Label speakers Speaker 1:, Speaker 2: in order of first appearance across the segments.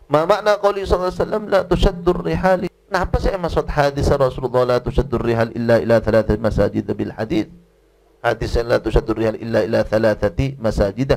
Speaker 1: Ma makna qauli sallallahu alaihi wasallam la tushaddur rihal. Nah, apa sih maksud hadis Rasulullah la tushaddur rihal illa ila thalathati masajid bil hadis? Hadis la tushaddur rihal illa ila thalathati masajid.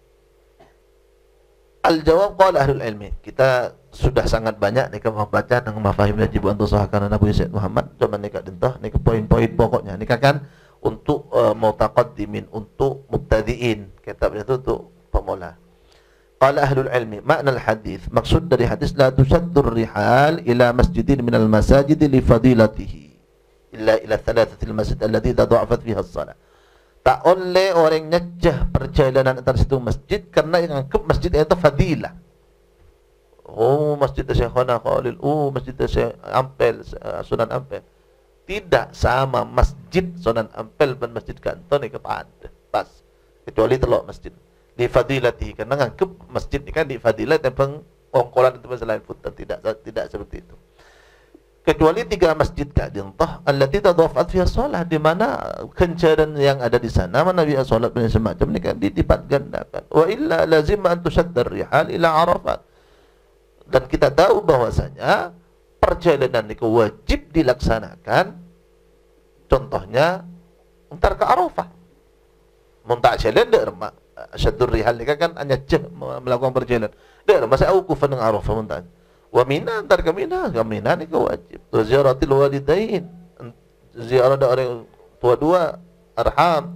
Speaker 1: Al-jawab qala ahlul ilmi. Kita sudah sangat banyak nih membaca dan mafahim dan jibu antu sahakan Nabi Sayyid Muhammad. Coba nih dentah nih poin-poin pokoknya. Nih kan untuk mutaqaddimin, untuk mubtadiin. Kitabnya itu untuk pemula. Qala ahlul ilmi, makna al-hadis, maksud dari hadis la tushaddur rihal ila masjidin minal masajid li fadilatihi illa ila thalathatil masjid allati tadha'afat fiha as-salah. Tak oleh orang nyajah perjalanan antar situ masjid karena yang anggap masjid itu fadilah. Oh, masjid Syekhana Khalil, oh masjid Syekh Ampel, Sunan Ampel. Tidak sama masjid Sunan Ampel dan masjid Kanton itu pas. Kecuali telok masjid. Di fadilati karena nganggep masjid ini kan di fadilat yang pengongkolan itu selain putar tidak seperti itu. Kecuali 3 masjid kadintah allati tadhafat fiha shalah, di mana kencaran yang ada di sana mana biasa salat dan semacam ini kan dilipat gandakan. Wa illa lazim an tusaddar rihal ila Arafat. Dan kita tahu bahwasanya perjalanan itu wajib dilaksanakan contohnya entar ke Arafah. Muntak jalan dak remak syaddur rihal ni kan hanya melakukan perjalanan. Dak masa wukuf dengan Arafah muntak. Wa Mina antar ke Mina ni ke wajib. Ziaratil walidain, ziarah da orang tua dua, arham.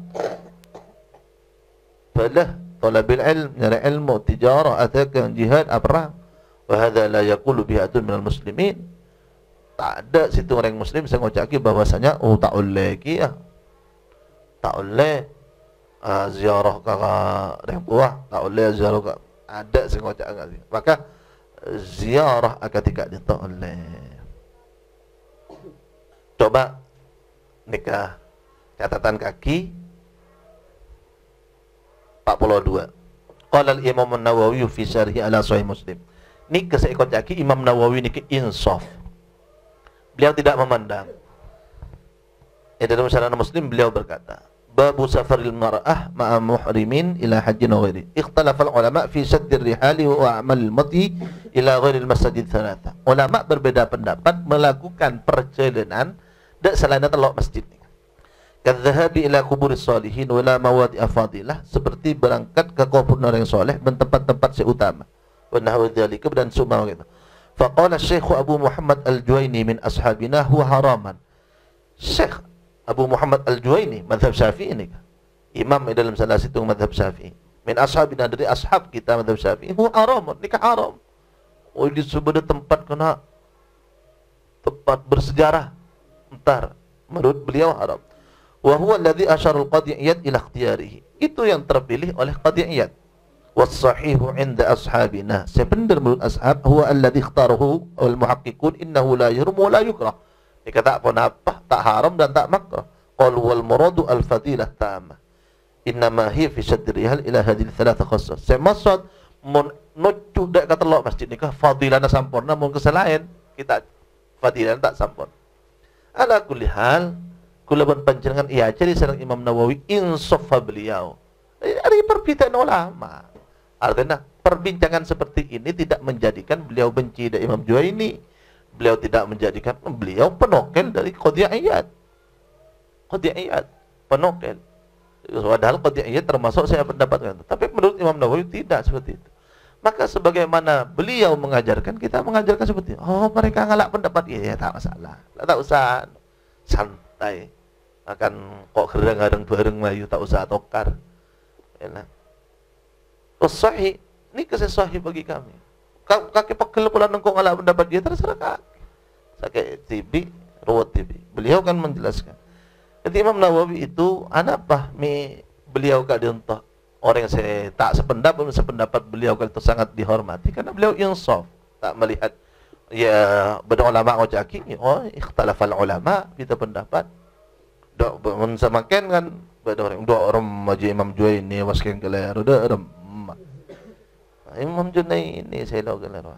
Speaker 1: Falah talabil ilm, nyari ilmu, tijarah, atakan jihad, perang. Wa hadza la yaqulu bihi atun minal muslimin. Tak ada situ orang muslim saya ngocaki bahwasanya oh tak oleh ki ya. Tak oleh ziarah ke orang tua, tak boleh ziarah ke ada sengaja enggak. Maka ziarah akan tidak ditoleh. Coba nikah catatan kaki 42. Qala al-Imam an-Nawawi fi syarhi ala Sahih Muslim. Nikah seekor kaki Imam Nawawi nikah insaf. Beliau tidak memandang. Dalam syarah Muslim beliau berkata, Babu safaril mar'ah ma'a muhrimin ila hajjin wa ghairi. Ikhtalafa ulama fi saddir rihali wa a'mal mati ila ghairi al-masajid thalatha. Ulama berbeda pendapat melakukan perjalanan dak selain telok masjid. Kadzahabi ila kuburis salihin wa ila mawadi afadilah, seperti berangkat ke kubur orang soleh dan tempat-tempat seutama. Wa nahwu dzalika dan summa gitu. Faqala Syekh Abu Muhammad Al-Juwaini min ashabina huwa haraman. Syekh Abu Muhammad Al-Juwaini, mazhab Syafi'i ini, imam dalam salah satu mazhab Syafi'i. Min ashabina, dari ashab kita mazhab Syafi'i, huwa haram, nikah haram. Oh, di sebuah tempat kena tempat bersejarah. Entar menurut beliau haram. Wa huwa alladhi asyara al-Qadhi Iyad ila ikhtiyarihi. Itu yang terpilih oleh Qadhi Iyad. Was sahihu 'inda ashabina. Sebenarnya menurut ashab huwa alladhi ikhtarahu al-muhaqqiqun innahu la yahrum wa la yukrah. Dia kata apa? Tak haram dan tak makruh. Qalu wal muradu al fadilah tamah. Innama hiya fi syadrihal ila hadhihi thalatha khassah. Saya maksud mun nuju dak kata lo masjid nikah fadilana sampurna mun kesalahan kita fadilan tak sampurna. Ala kulli hal kulaban panjenengan iya jadi sareng Imam Nawawi insaf beliau. Ada perbedaan ulama. Artinya perbincangan seperti ini tidak menjadikan beliau benci dari Imam Juwaini. Beliau tidak menjadikan beliau penokel dari Qadhi Iyad. Qadhi Iyad penokel. Padahal Qadhi Iyad termasuk saya pendapatkan. Tapi menurut Imam Nawawi tidak seperti itu. Maka sebagaimana beliau mengajarkan, kita mengajarkan seperti itu. Oh, mereka ngalak pendapat, ya tak masalah. Tak usah santai. Akan kok gerang-gerang bareng layu, tak usah tokar. Ya. Sahih, ini kesesahih bagi kami. Kaki pegel pula nengkong ala pendapat dia terserah kaki. Sakit TB, ruwet TB. Beliau kan menjelaskan. Jadi Imam Nawawi itu apa? Beliau gak diuntuk. Orang yang saya tak sependapat beliau kan itu sangat dihormati karena beliau insaf, tak melihat ya beda ulama ngocaki. Oh, ikhtalafal ulama kita pendapat. Dok semakin kan beda orang maji Imam Juwaini wasken keler udah Imam Junaini saya tahu kan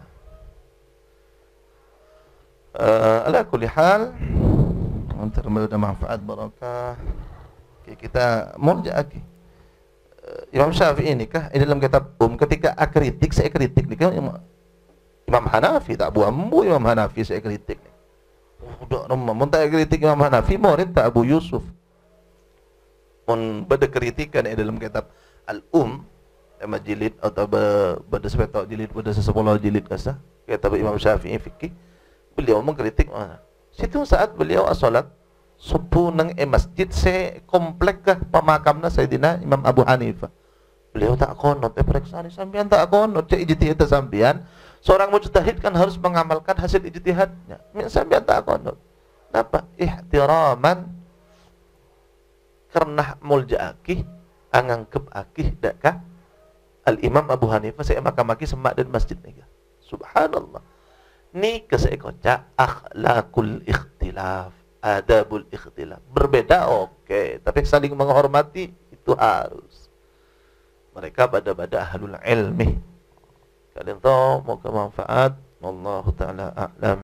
Speaker 1: ala kulli hal untuk memberi manfaat barakah kita murja lagi. Imam Syafi'i ini kah dalam kitab ketika kritik saya kritik nih kan Imam Hanafi tak Abu Ambu, Imam Hanafi saya kritik nih. Udah rumah mun tak kritik Imam Hanafi murid tak Abu Yusuf. Mun beda kritikan dalam kitab Al-Um majilid atau beda sepetok jilid beda 10 jilid kasa kitab Imam Syafi'i fikih beliau mengkritik situ saat beliau salat subuh nang masjid se komplek kah pemakamna Sayyidina Imam Abu Hanifah. Beliau tak konot periksa ni sampean tak konot cek ijtihad sampean. Seorang mujtahid kan harus mengamalkan hasil ijtihadnya. Sampean tak konot. Napa? Ihtiraman karena mulja akih anganggep akih dakah Al-Imam Abu Hanifah saya makamaki semak dan masjid nih. Subhanallah. Ni saya kocak akhlakul ikhtilaf, adabul ikhtilaf. Berbeda oke, tapi saling menghormati itu harus. Mereka bada-bada ahlul ilmi. Kalian tahu moga manfaat. Wallahu taala a'lam.